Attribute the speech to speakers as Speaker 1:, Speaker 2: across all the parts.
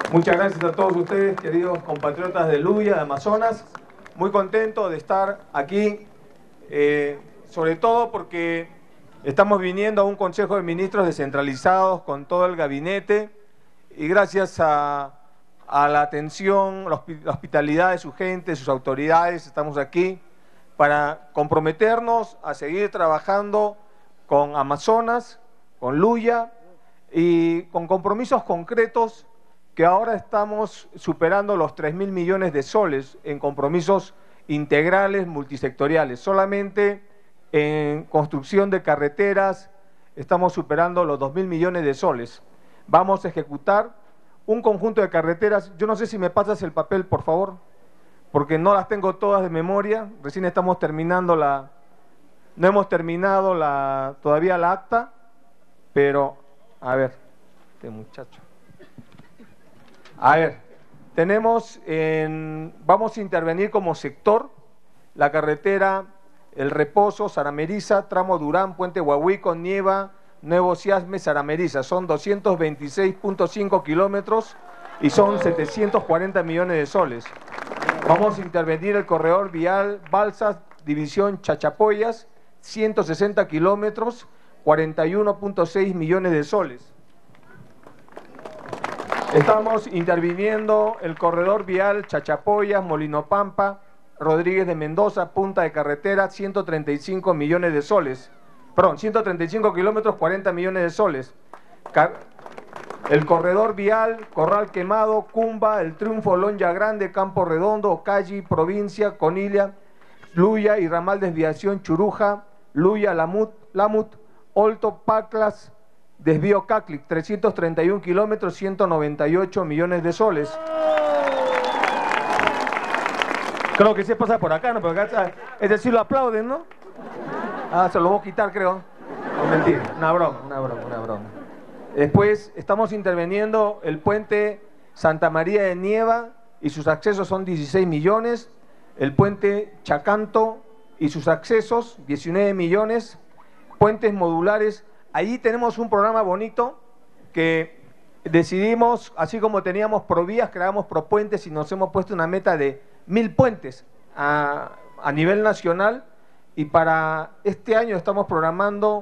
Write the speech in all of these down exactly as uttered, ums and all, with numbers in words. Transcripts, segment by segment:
Speaker 1: Muchas gracias a todos ustedes, queridos compatriotas de Luya, de Amazonas. Muy contento de estar aquí, eh, sobre todo porque estamos viniendo a un Consejo de Ministros descentralizados con todo el gabinete y gracias a, a la atención, la hospitalidad de su gente, de sus autoridades, estamos aquí para comprometernos a seguir trabajando con Amazonas, con Luya y con compromisos concretos que ahora estamos superando los tres mil millones de soles en compromisos integrales multisectoriales. Solamente en construcción de carreteras estamos superando los dos mil millones de soles. Vamos a ejecutar un conjunto de carreteras. Yo no sé si me pasas el papel, por favor, porque no las tengo todas de memoria. Recién estamos terminando la... No hemos terminado la, todavía la acta, pero... A ver, este muchacho... A ver, tenemos, en, vamos a intervenir como sector la carretera El Reposo, Sarameriza, tramo Durán, Puente Huahuico, Nieva, Nuevo Ciasme, Sarameriza. Son doscientos veintiséis punto cinco kilómetros y son setecientos cuarenta millones de soles. Vamos a intervenir el corredor vial Balsas, división Chachapoyas, ciento sesenta kilómetros, cuarenta y uno punto seis millones de soles. Estamos interviniendo el corredor vial Chachapoyas, Molinopampa, Rodríguez de Mendoza, punta de carretera, ciento treinta y cinco millones de soles. Perdón, ciento treinta y cinco kilómetros, cuarenta millones de soles. El corredor vial Corral Quemado, Cumba, El Triunfo, Lonja Grande, Campo Redondo, Ocalli, Provincia, Conilia, Luya y ramal desviación Churuja, Luya, Lamut, Lamut, Olto, Paclas, desvío Caclic, trescientos treinta y un kilómetros, ciento noventa y ocho millones de soles. Creo que se pasa por acá, ¿no? Porque acá, es decir, lo aplauden, ¿no? Ah, se lo voy a quitar, creo. No, mentira, una broma, una broma, una broma. Después estamos interviniendo el puente Santa María de Nieva y sus accesos son dieciséis millones. El puente Chacanto y sus accesos, diecinueve millones. Puentes modulares. Allí tenemos un programa bonito que decidimos, así como teníamos provías, creamos propuentes y nos hemos puesto una meta de mil puentes a, a nivel nacional y para este año estamos programando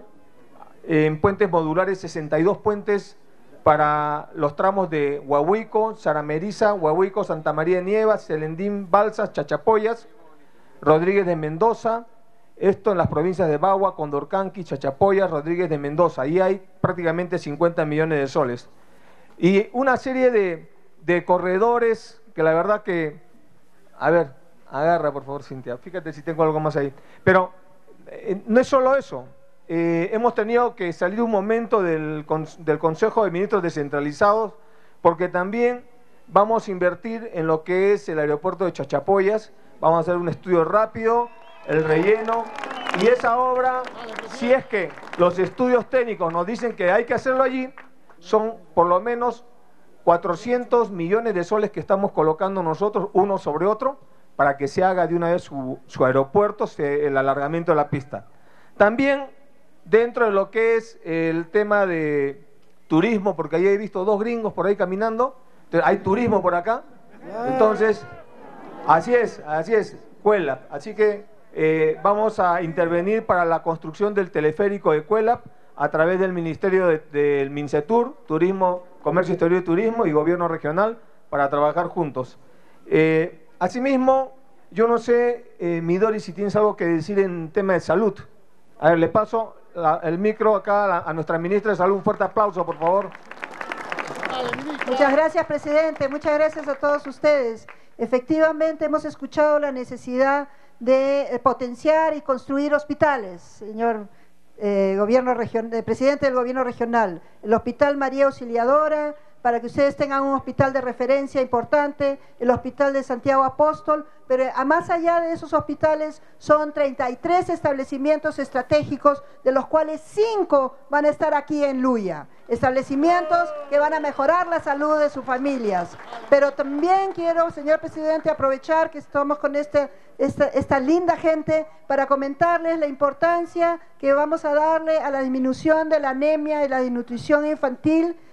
Speaker 1: en puentes modulares sesenta y dos puentes para los tramos de Huahuico, Sarameriza, Huahuico, Santa María de Nieva, Celendín, Balsas, Chachapoyas, Rodríguez de Mendoza. Esto en las provincias de Bagua, Condorcanqui, Chachapoyas, Rodríguez de Mendoza. Ahí hay prácticamente cincuenta millones de soles. Y una serie de, de corredores que la verdad que... A ver, agarra por favor, Cintia. Fíjate si tengo algo más ahí. Pero eh, no es solo eso. Eh, hemos tenido que salir un momento del, del Consejo de Ministros descentralizados porque también vamos a invertir en lo que es el aeropuerto de Chachapoyas. Vamos a hacer un estudio rápido, el relleno, y esa obra, si es que los estudios técnicos nos dicen que hay que hacerlo allí, son por lo menos cuatrocientos millones de soles que estamos colocando nosotros uno sobre otro para que se haga de una vez su, su aeropuerto, se, el alargamiento de la pista. También dentro de lo que es el tema de turismo, porque ahí he visto dos gringos por ahí caminando, hay turismo por acá, entonces, así es, así es, Cuelap, así que Eh, vamos a intervenir para la construcción del teleférico de Cuelap a través del Ministerio de, del MINCETUR, Turismo, Comercio Exterior y Turismo y Gobierno Regional para trabajar juntos. Eh, asimismo, yo no sé, eh, Midori, si tienes algo que decir en tema de salud. A ver, le paso la, el micro acá a, la, a nuestra ministra de Salud. Un fuerte aplauso, por favor.
Speaker 2: Muchas gracias, presidente. Muchas gracias a todos ustedes. Efectivamente, hemos escuchado la necesidad de potenciar y construir hospitales, señor eh, gobierno region, eh, presidente del gobierno regional. El Hospital María Auxiliadora, para que ustedes tengan un hospital de referencia importante, el Hospital de Santiago Apóstol, pero a más allá de esos hospitales son treinta y tres establecimientos estratégicos, de los cuales cinco van a estar aquí en Luya. Establecimientos que van a mejorar la salud de sus familias. Pero también quiero, señor presidente, aprovechar que estamos con este, esta, esta linda gente para comentarles la importancia que vamos a darle a la disminución de la anemia y la desnutrición infantil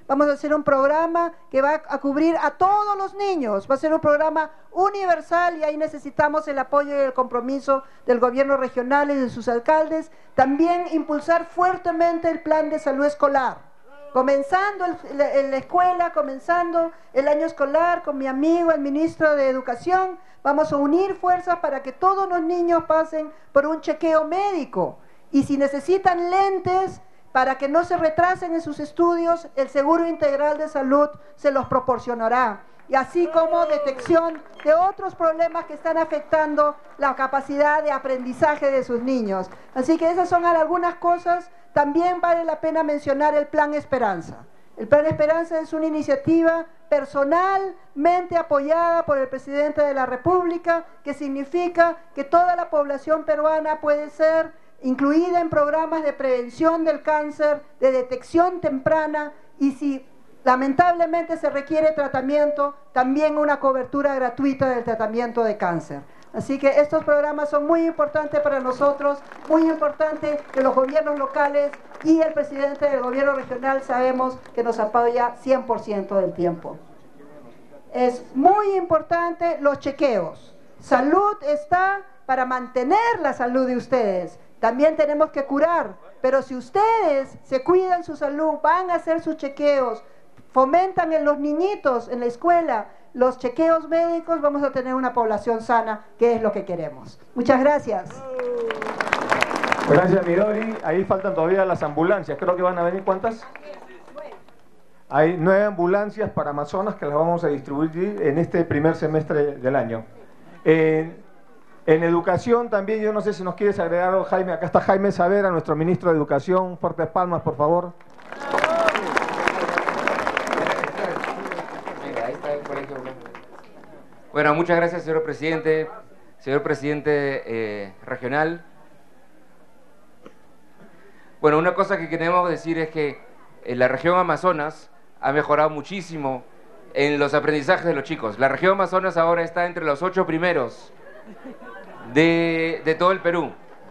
Speaker 2: vamos a hacer un programa que va a cubrir a todos los niños, va a ser un programa universal y ahí necesitamos el apoyo y el compromiso del gobierno regional y de sus alcaldes. También impulsar fuertemente el plan de salud escolar, comenzando el, la, la escuela, comenzando el año escolar con mi amigo el ministro de Educación. Vamos a unir fuerzas para que todos los niños pasen por un chequeo médico. Y si necesitan lentes para que no se retrasen en sus estudios, el Seguro Integral de Salud se los proporcionará. Y así como detección de otros problemas que están afectando la capacidad de aprendizaje de sus niños. Así que esas son algunas cosas. También vale la pena mencionar el Plan Esperanza. El Plan Esperanza es una iniciativa personalmente apoyada por el presidente de la República, que significa que toda la población peruana puede ser incluida en programas de prevención del cáncer, de detección temprana, y si lamentablemente se requiere tratamiento, también una cobertura gratuita del tratamiento de cáncer. Así que estos programas son muy importantes para nosotros, muy importantes que los gobiernos locales y el presidente del gobierno regional sabemos que nos apoya cien por ciento del tiempo. Es muy importante los chequeos. Salud está para mantener la salud de ustedes. También tenemos que curar, pero si ustedes se cuidan su salud, van a hacer sus chequeos, fomentan en los niñitos en la escuela los chequeos médicos, vamos a tener una población sana, que es lo que queremos. Muchas gracias.
Speaker 1: Gracias, Midori. Ahí faltan todavía las ambulancias. Creo que van a venir, ¿cuántas? Hay nueve ambulancias para Amazonas que las vamos a distribuir en este primer semestre del año. En, en educación también, yo no sé si nos quieres agregar algo, Jaime. Acá está Jaime Savera, nuestro ministro de Educación. Fuertes palmas, por favor.
Speaker 3: Bueno, muchas gracias, señor presidente, señor presidente eh, regional. Bueno, una cosa que queremos decir es que en la región Amazonas ha mejorado muchísimo en los aprendizajes de los chicos. La región Amazonas ahora está entre los ocho primeros de, de todo el Perú.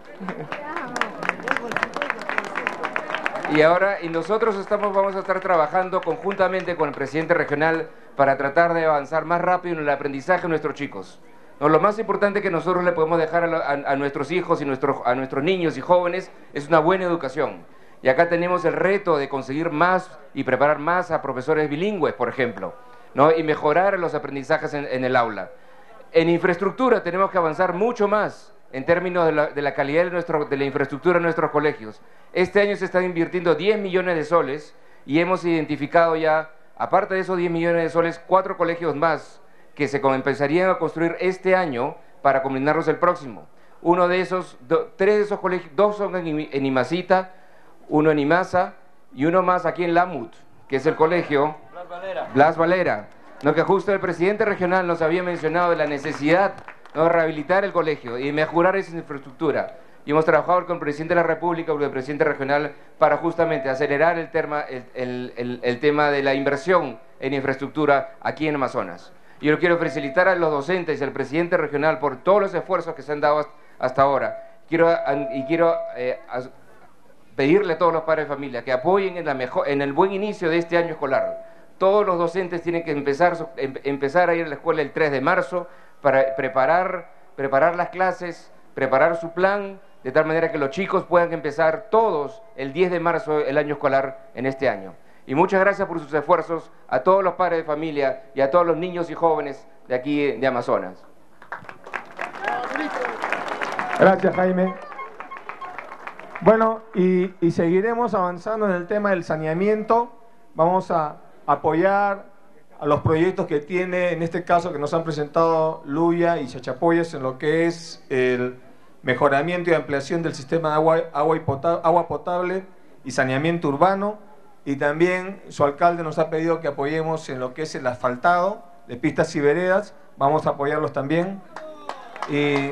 Speaker 3: Y ahora, y nosotros estamos, vamos a estar trabajando conjuntamente con el presidente regional para tratar de avanzar más rápido en el aprendizaje de nuestros chicos. No, lo más importante que nosotros le podemos dejar a, a, a nuestros hijos y nuestros, a nuestros niños y jóvenes es una buena educación. Y acá tenemos el reto de conseguir más y preparar más a profesores bilingües, por ejemplo, ¿no? Y mejorar los aprendizajes en, en el aula. En infraestructura tenemos que avanzar mucho más en términos de la, de la calidad de, nuestro, de la infraestructura en nuestros colegios. Este año se están invirtiendo diez millones de soles y hemos identificado ya, aparte de esos diez millones de soles, cuatro colegios más que se empezarían a construir este año para combinarlos el próximo. Uno de esos, do, tres de esos colegios, dos son en, en Imacita, uno en Imasa y uno más aquí en Lamut, que es el colegio Blas Valera, Blas Valera, ¿no? Que justo el presidente regional nos había mencionado de la necesidad, ¿no?, de rehabilitar el colegio y mejorar esa infraestructura. Y hemos trabajado con el presidente de la República y con el presidente regional para justamente acelerar el tema, el, el, el, el tema de la inversión en infraestructura aquí en Amazonas. Y yo quiero felicitar a los docentes y al presidente regional por todos los esfuerzos que se han dado hasta ahora. Quiero, y quiero eh, pedirle a todos los padres de familia que apoyen en, la mejor, en el buen inicio de este año escolar. Todos los docentes tienen que empezar, em, empezar a ir a la escuela el tres de marzo para preparar, preparar las clases, preparar su plan, de tal manera que los chicos puedan empezar todos el diez de marzo el año escolar en este año. Y muchas gracias por sus esfuerzos a todos los padres de familia y a todos los niños y jóvenes de aquí de Amazonas.
Speaker 1: Gracias, Jaime. Bueno, y, y seguiremos avanzando en el tema del saneamiento. Vamos a apoyar a los proyectos que tiene, en este caso que nos han presentado Luya y Chachapoyas, en lo que es el mejoramiento y ampliación del sistema de agua, agua, y potable, agua potable y saneamiento urbano. Y también su alcalde nos ha pedido que apoyemos en lo que es el asfaltado de pistas y veredas. Vamos a apoyarlos también. Y,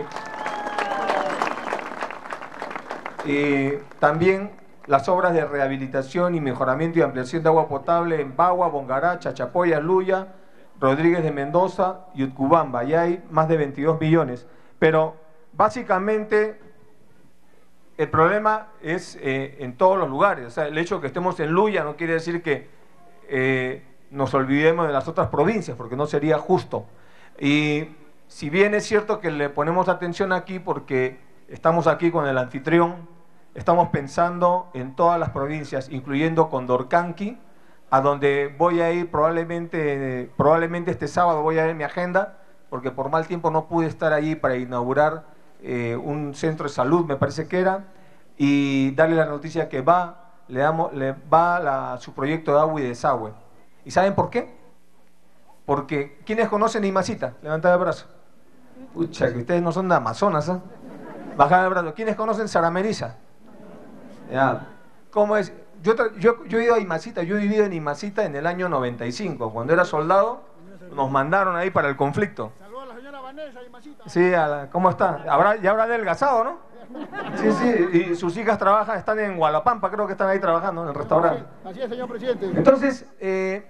Speaker 1: y también las obras de rehabilitación y mejoramiento y ampliación de agua potable en Bagua, Bongará, Chachapoyas, Luya, Rodríguez de Mendoza y Utcubamba. Ya hay más de veintidós millones. Pero básicamente el problema es eh, en todos los lugares. O sea, el hecho de que estemos en Luya no quiere decir que eh, nos olvidemos de las otras provincias, porque no sería justo. Y si bien es cierto que le ponemos atención aquí porque estamos aquí con el anfitrión, estamos pensando en todas las provincias, incluyendo Condorcanqui, a donde voy a ir probablemente, probablemente este sábado voy a ver mi agenda, porque por mal tiempo no pude estar allí para inaugurar eh, un centro de salud, me parece que era, y darle la noticia que va, le, damos, le va la, su proyecto de agua y desagüe. ¿Y saben por qué? Porque, ¿quiénes conocen Imacita? Levantad el brazo. Pucha, que ustedes no son de Amazonas, ¿eh? Bajad el brazo. ¿Quiénes conocen Sarameriza? Ya. ¿Cómo es? Yo, yo, yo he ido a Imacita, yo he vivido en Imacita en el año noventa y cinco. Cuando era soldado, nos mandaron ahí para el conflicto.
Speaker 4: Saludos a la señora Vanessa Imacita.
Speaker 1: Sí, a la, ¿cómo está? Habrá, ya habrá adelgazado, ¿no? Sí, sí, y sus hijas trabajan, están en Gualapampa, creo que están ahí trabajando en el restaurante.
Speaker 4: Así es, señor presidente.
Speaker 1: Entonces, eh,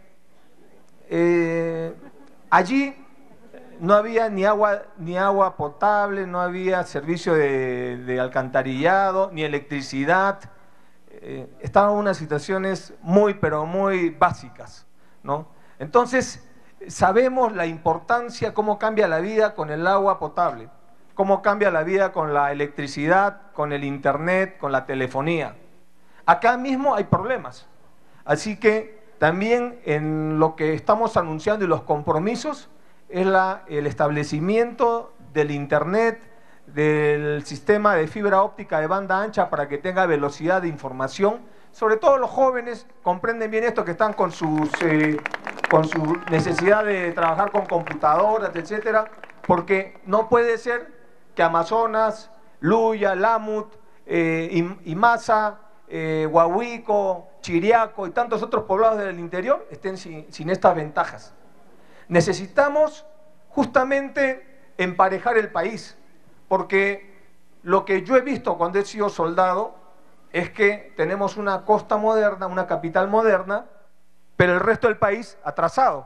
Speaker 1: eh, allí no había ni agua, ni agua potable, no había servicio de, de alcantarillado, ni electricidad. Eh, estaban unas situaciones muy, pero muy básicas, ¿no? Entonces, sabemos la importancia, cómo cambia la vida con el agua potable, cómo cambia la vida con la electricidad, con el internet, con la telefonía. Acá mismo hay problemas, así que también en lo que estamos anunciando y los compromisos es la, el establecimiento del internet, del sistema de fibra óptica de banda ancha para que tenga velocidad de información. Sobre todo los jóvenes comprenden bien esto, que están con, sus, eh, con su necesidad de trabajar con computadoras, etcétera, porque no puede ser que Amazonas, Luya, Lamut, eh, Imasa, eh, Huahuico, Chiriaco y tantos otros poblados del interior estén sin, sin estas ventajas. Necesitamos justamente emparejar el país, porque lo que yo he visto cuando he sido soldado es que tenemos una costa moderna, una capital moderna, pero el resto del país atrasado.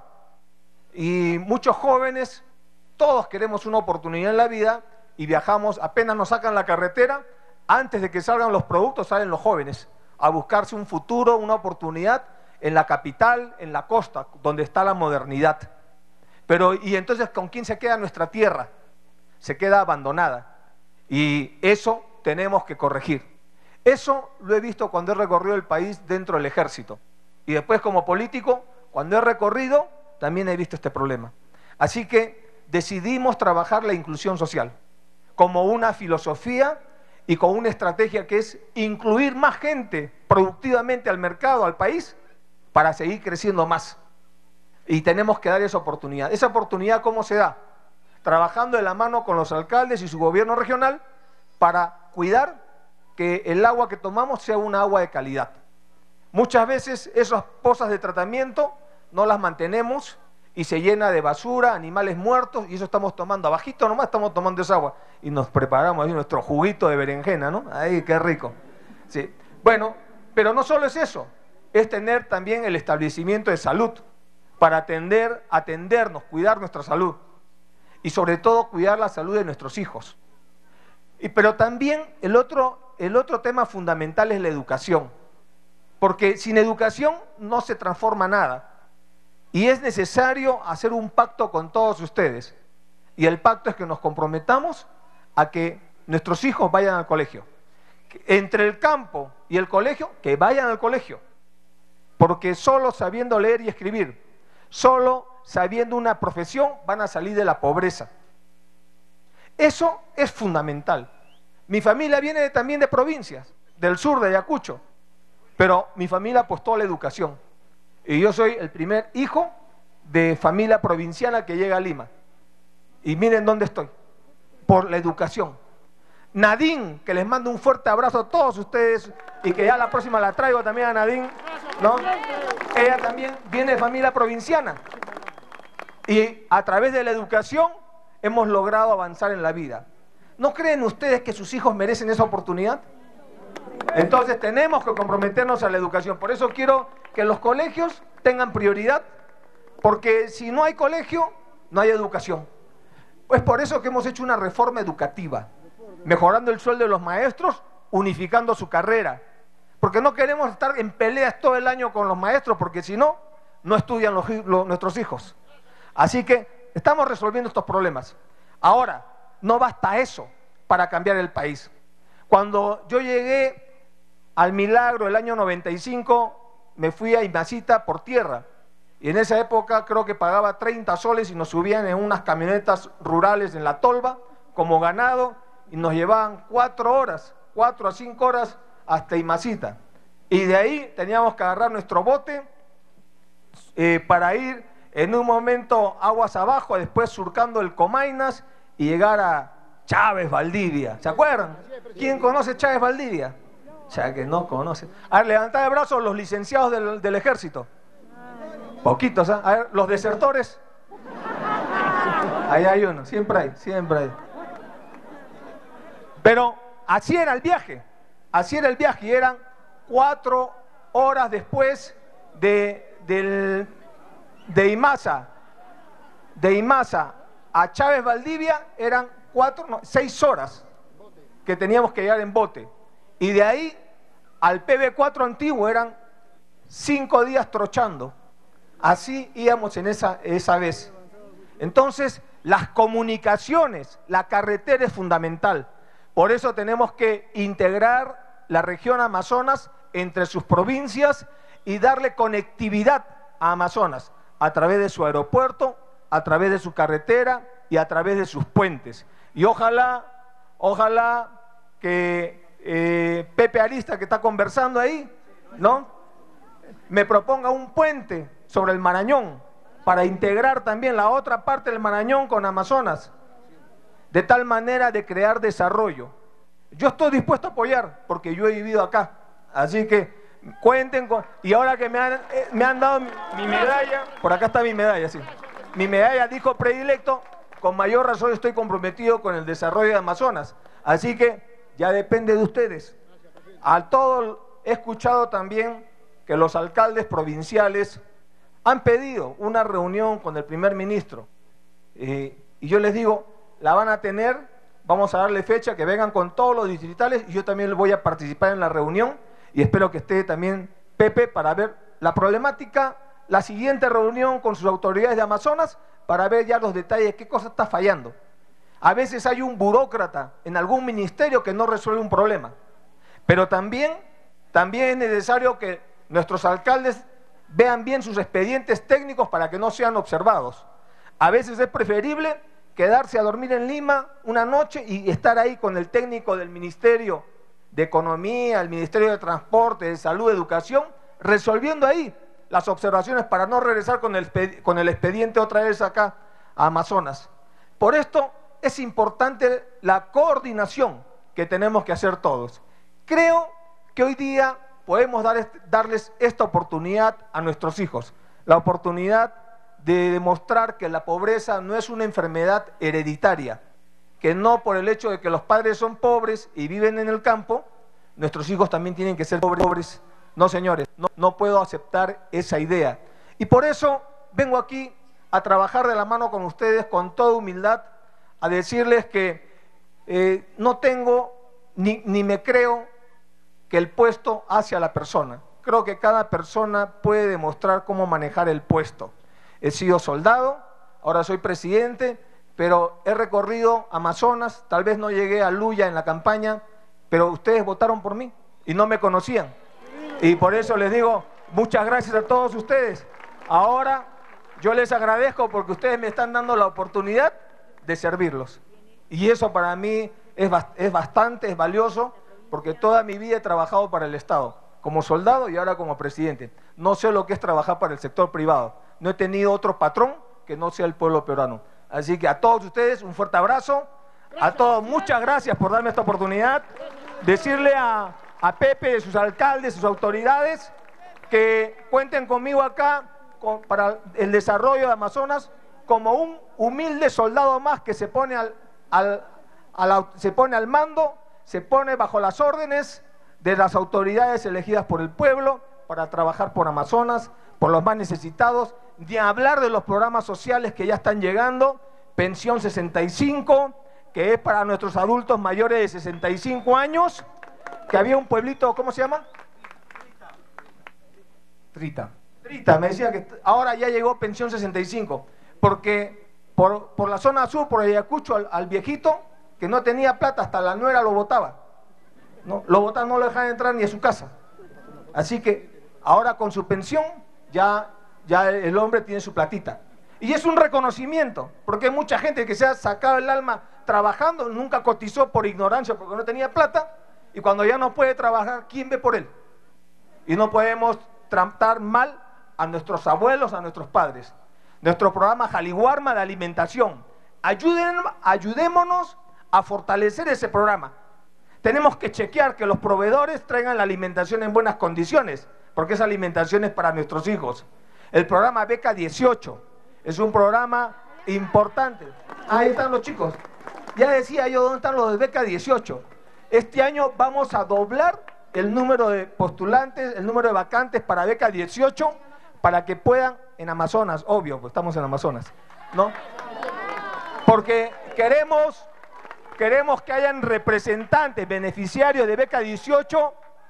Speaker 1: Y muchos jóvenes, todos queremos una oportunidad en la vida y viajamos, apenas nos sacan la carretera, antes de que salgan los productos, salen los jóvenes a buscarse un futuro, una oportunidad en la capital, en la costa, donde está la modernidad. Pero, y entonces, ¿con quién se queda nuestra tierra? Se queda abandonada. Y eso tenemos que corregir. Eso lo he visto cuando he recorrido el país dentro del ejército. Y después como político, cuando he recorrido, también he visto este problema. Así que decidimos trabajar la inclusión social como una filosofía y con una estrategia que es incluir más gente productivamente al mercado, al país, para seguir creciendo más. Y tenemos que dar esa oportunidad. ¿Esa oportunidad cómo se da? Trabajando de la mano con los alcaldes y su gobierno regional para cuidar que el agua que tomamos sea un agua de calidad. Muchas veces esas pozas de tratamiento no las mantenemos y se llena de basura, animales muertos, y eso estamos tomando. Abajito nomás estamos tomando esa agua y nos preparamos ahí nuestro juguito de berenjena, ¿no? ¡Ay, qué rico! Sí. Bueno, pero no solo es eso, es tener también el establecimiento de salud para atender, atendernos, cuidar nuestra salud y sobre todo cuidar la salud de nuestros hijos. Y, pero también el otro, el otro tema fundamental es la educación, porque sin educación no se transforma nada. Y es necesario hacer un pacto con todos ustedes. Y el pacto es que nos comprometamos a que nuestros hijos vayan al colegio. Entre el campo y el colegio, que vayan al colegio. Porque solo sabiendo leer y escribir, solo sabiendo una profesión, van a salir de la pobreza. Eso es fundamental. Mi familia viene también de provincias, del sur de Ayacucho, pero mi familia apostó a la educación. Y yo soy el primer hijo de familia provinciana que llega a Lima. Y miren dónde estoy, por la educación. Nadine, que les mando un fuerte abrazo a todos ustedes y que ya la próxima la traigo también a Nadine, ¿no? Ella también viene de familia provinciana. Y a través de la educación hemos logrado avanzar en la vida. ¿No creen ustedes que sus hijos merecen esa oportunidad? Entonces tenemos que comprometernos a la educación. Por eso quiero que los colegios tengan prioridad, porque si no hay colegio, no hay educación. Pues por eso que hemos hecho una reforma educativa, mejorando el sueldo de los maestros, unificando su carrera. Porque no queremos estar en peleas todo el año con los maestros, porque si no, no estudian los, los, nuestros hijos. Así que estamos resolviendo estos problemas. Ahora, no basta eso para cambiar el país. Cuando yo llegué al Milagro el año noventa y cinco, me fui a Imacita por tierra. Y en esa época creo que pagaba treinta soles y nos subían en unas camionetas rurales en la tolva, como ganado, y nos llevaban cuatro horas, cuatro a cinco horas hasta Imacita. Y de ahí teníamos que agarrar nuestro bote eh, para ir en un momento aguas abajo, después surcando el Comainas y llegar a Chávez Valdivia. ¿Se acuerdan? ¿Quién conoce Chávez Valdivia? O sea, que no conoce. A ver, levantad el brazo los licenciados del, del ejército. Poquitos, ¿eh? A ver, los desertores. Ahí hay uno, siempre hay, siempre hay. Pero así era el viaje, así era el viaje, y eran cuatro horas después de, del, de Imasa, de Imasa a Chávez Valdivia, eran cuatro, no, seis horas que teníamos que llegar en bote. Y de ahí al P B cuatro antiguo eran cinco días trochando. Así íbamos en esa, esa vez. Entonces, las comunicaciones, la carretera es fundamental. Por eso tenemos que integrar la región Amazonas entre sus provincias y darle conectividad a Amazonas a través de su aeropuerto, a través de su carretera y a través de sus puentes. Y ojalá, ojalá que eh, Pepe Arista, que está conversando ahí, ¿no?, me proponga un puente sobre el Marañón para integrar también la otra parte del Marañón con Amazonas, de tal manera de crear desarrollo. Yo estoy dispuesto a apoyar porque yo he vivido acá, así que cuenten con... Y ahora que me han, eh, me han dado mi, mi medalla, por acá está mi medalla, sí, mi medalla de hijo predilecto, con mayor razón estoy comprometido con el desarrollo de Amazonas, así que ya depende de ustedes. Al todo he escuchado también que los alcaldes provinciales han pedido una reunión con el primer ministro, eh, y yo les digo, la van a tener, vamos a darle fecha, que vengan con todos los distritales, y yo también voy a participar en la reunión, y espero que esté también Pepe para ver la problemática, la siguiente reunión con sus autoridades de Amazonas, para ver ya los detalles, qué cosa está fallando. A veces hay un burócrata en algún ministerio que no resuelve un problema, pero también, también es necesario que nuestros alcaldes vean bien sus expedientes técnicos para que no sean observados. A veces es preferible quedarse a dormir en Lima una noche y estar ahí con el técnico del Ministerio de Economía, el Ministerio de Transporte, de Salud, Educación, resolviendo ahí las observaciones para no regresar con el, con el expediente otra vez acá a Amazonas. Por esto es importante la coordinación que tenemos que hacer todos. Creo que hoy día podemos dar, darles esta oportunidad a nuestros hijos, la oportunidad de demostrar que la pobreza no es una enfermedad hereditaria, que no por el hecho de que los padres son pobres y viven en el campo, nuestros hijos también tienen que ser pobres. No, señores, no, no puedo aceptar esa idea. Y por eso vengo aquí a trabajar de la mano con ustedes con toda humildad, a decirles que eh, no tengo ni, ni me creo que el puesto hace a la persona. Creo que cada persona puede demostrar cómo manejar el puesto. He sido soldado, ahora soy presidente, pero he recorrido Amazonas, tal vez no llegué a Luya en la campaña, pero ustedes votaron por mí y no me conocían. Y por eso les digo, muchas gracias a todos ustedes. Ahora yo les agradezco porque ustedes me están dando la oportunidad de servirlos. Y eso para mí es, es bastante, es valioso, porque toda mi vida he trabajado para el Estado, como soldado y ahora como presidente. No sé lo que es trabajar para el sector privado. No he tenido otro patrón que no sea el pueblo peruano. Así que a todos ustedes un fuerte abrazo. A todos muchas gracias por darme esta oportunidad. Decirle a, a Pepe, a sus alcaldes, sus autoridades, que cuenten conmigo acá con, para el desarrollo de Amazonas como un humilde soldado más que se pone al, al, a la, se pone al mando, se pone bajo las órdenes de las autoridades elegidas por el pueblo para trabajar por Amazonas, por los más necesitados, de hablar de los programas sociales que ya están llegando, pensión sesenta y cinco, que es para nuestros adultos mayores de sesenta y cinco años, que había un pueblito, ¿cómo se llama? Trita. Trita, me decía que ahora ya llegó pensión sesenta y cinco, porque por, por la zona sur, por Ayacucho, al, al viejito que no tenía plata, hasta la nuera lo botaba, ¿no? Lo botaba, no lo dejaban entrar ni a su casa. Así que ahora con su pensión ya, ya el hombre tiene su platita. Y es un reconocimiento, porque hay mucha gente que se ha sacado el alma trabajando, nunca cotizó por ignorancia, porque no tenía plata, y cuando ya no puede trabajar, ¿quién ve por él? Y no podemos tratar mal a nuestros abuelos, a nuestros padres. Nuestro programa Jaliguarma de alimentación. Ayuden, ayudémonos a fortalecer ese programa. Tenemos que chequear que los proveedores traigan la alimentación en buenas condiciones, porque esa alimentación es para nuestros hijos. El programa Beca dieciocho es un programa importante. Ahí están los chicos. Ya decía yo, ¿dónde están los de Beca dieciocho? Este año vamos a doblar el número de postulantes, el número de vacantes para Beca dieciocho, para que puedan, en Amazonas, obvio, pues estamos en Amazonas, ¿no? Porque queremos, queremos que hayan representantes, beneficiarios de Beca dieciocho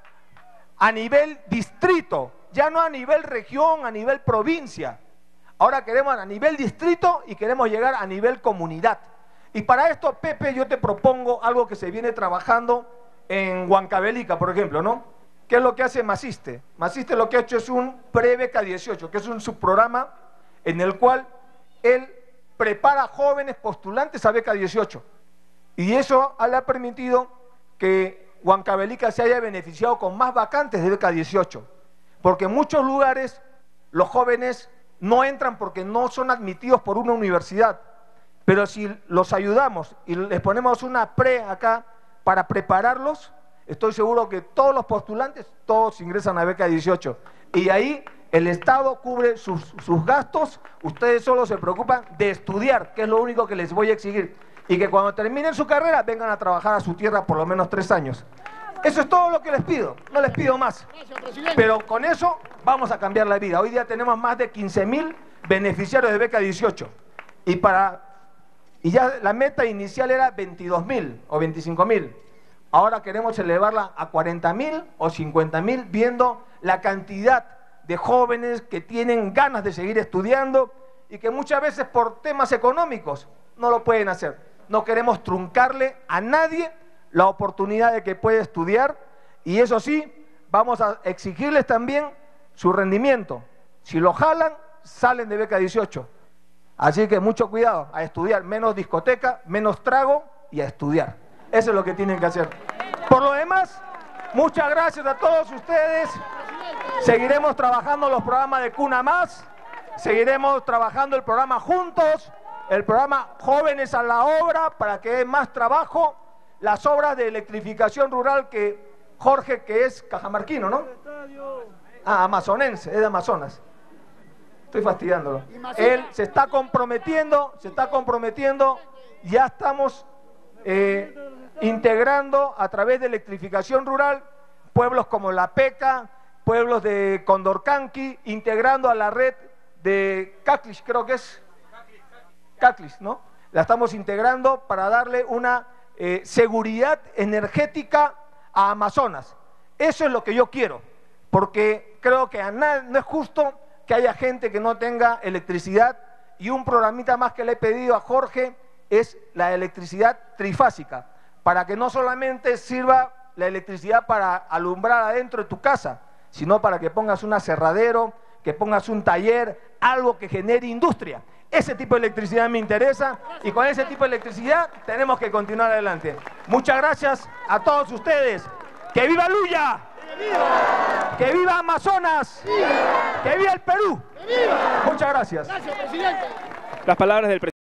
Speaker 1: a nivel distrito, ya no a nivel región, a nivel provincia. Ahora queremos a nivel distrito y queremos llegar a nivel comunidad. Y para esto, Pepe, yo te propongo algo que se viene trabajando en Huancavelica, por ejemplo, ¿no? ¿Qué es lo que hace Maciste? Maciste lo que ha hecho es un pre-Beca dieciocho, que es un subprograma en el cual él prepara jóvenes postulantes a Beca dieciocho. Y eso le ha permitido que Huancavelica se haya beneficiado con más vacantes de Beca dieciocho. Porque en muchos lugares los jóvenes no entran porque no son admitidos por una universidad. Pero si los ayudamos y les ponemos una pre acá para prepararlos, estoy seguro que todos los postulantes, todos ingresan a Beca dieciocho. Y ahí el Estado cubre sus, sus gastos, ustedes solo se preocupan de estudiar, que es lo único que les voy a exigir. Y que cuando terminen su carrera vengan a trabajar a su tierra por lo menos tres años. Eso es todo lo que les pido, no les pido más. Pero con eso vamos a cambiar la vida. Hoy día tenemos más de quince mil beneficiarios de Beca dieciocho. Y, para, y ya la meta inicial era veintidós mil o veinticinco mil. Ahora queremos elevarla a cuarenta mil o cincuenta mil, viendo la cantidad de jóvenes que tienen ganas de seguir estudiando y que muchas veces por temas económicos no lo pueden hacer. No queremos truncarle a nadie la oportunidad de que pueda estudiar, y eso sí, vamos a exigirles también su rendimiento. Si lo jalan, salen de Beca dieciocho. Así que mucho cuidado, a estudiar, menos discoteca, menos trago y a estudiar. Eso es lo que tienen que hacer. Por lo demás, muchas gracias a todos ustedes. Seguiremos trabajando los programas de Cuna Más, seguiremos trabajando el programa Juntos, el programa Jóvenes a la Obra, para que haya más trabajo, las obras de electrificación rural que Jorge, que es cajamarquino, ¿no? Ah, amazonense, es de Amazonas. Estoy fastidiándolo. Él se está comprometiendo, se está comprometiendo, ya estamos eh, integrando a través de electrificación rural pueblos como La Peca, pueblos de Condorcanqui, integrando a la red de Caclis, creo que es Caclis, ¿no? La estamos integrando para darle una eh, seguridad energética a Amazonas. Eso es lo que yo quiero, porque creo que a nadie, no es justo que haya gente que no tenga electricidad, y un programita más que le he pedido a Jorge es la electricidad trifásica, para que no solamente sirva la electricidad para alumbrar adentro de tu casa, sino para que pongas un aserradero, que pongas un taller, algo que genere industria. Ese tipo de electricidad me interesa, y con ese tipo de electricidad tenemos que continuar adelante. Muchas gracias a todos ustedes. ¡Que viva Luya! ¡Que viva Amazonas! ¡Que viva el Perú! Muchas gracias.
Speaker 4: Gracias, presidente.
Speaker 5: Las palabras del presidente.